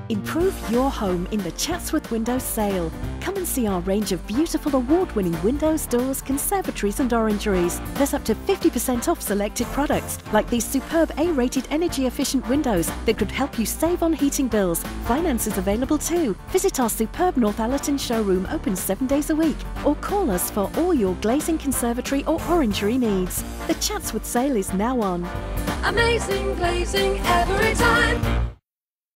Improve your home in the Chatsworth Windows sale. Come and see our range of beautiful award-winning windows, doors, conservatories and orangeries. There's up to 50% off selected products, like these superb A-rated energy-efficient windows that could help you save on heating bills. Finance is available too. Visit our superb Northallerton showroom, open 7 days a week, or call us for all your glazing, conservatory or orangery needs. The Chatsworth sale is now on. Amazing glazing every time.